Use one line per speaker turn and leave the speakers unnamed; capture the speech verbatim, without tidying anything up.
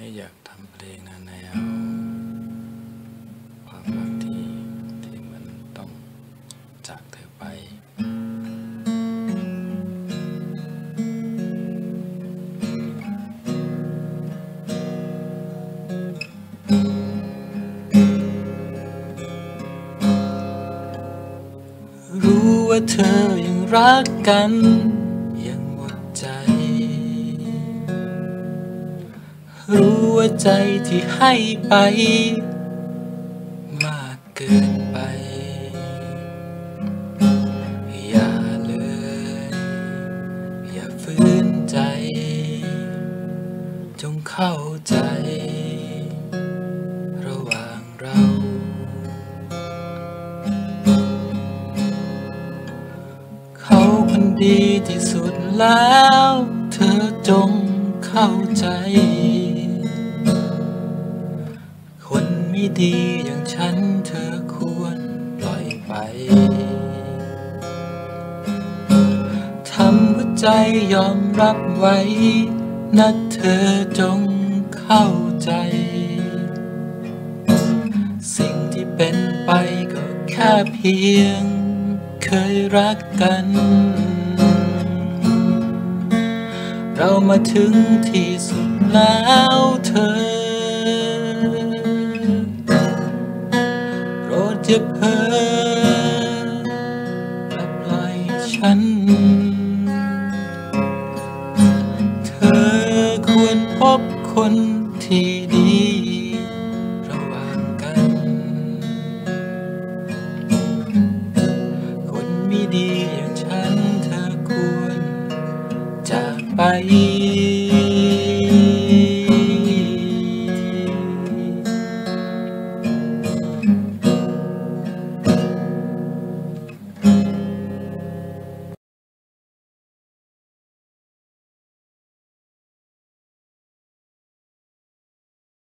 อยากทำเพลงนะแนวความรักที่ที่มันต้องจากเธอไป
รู้ว่าเธอยังรักกันยังหมดใจรู้ว่าใจที่ให้ไปมากเกินไปอย่าเลยอย่าฝืนใจจงเข้าใจระหว่างเราเขาคนดีที่สุดแล้วเธอจงเข้าใจคนไม่ดีอย่างฉันเธอควรปล่อยไปทำหัวใจยอมรับไว้นะเธอจงเข้าใจสิ่งที่เป็นไปก็แค่เพียงเคยรักกันเรามาถึงที่สุดแล้วเธอโปรดอย่าเพ้อและปล่อยฉันเธอควรพบคนที่ดีระหว่างกันคนไม่ดีอย่างฉันเธอควรจากไป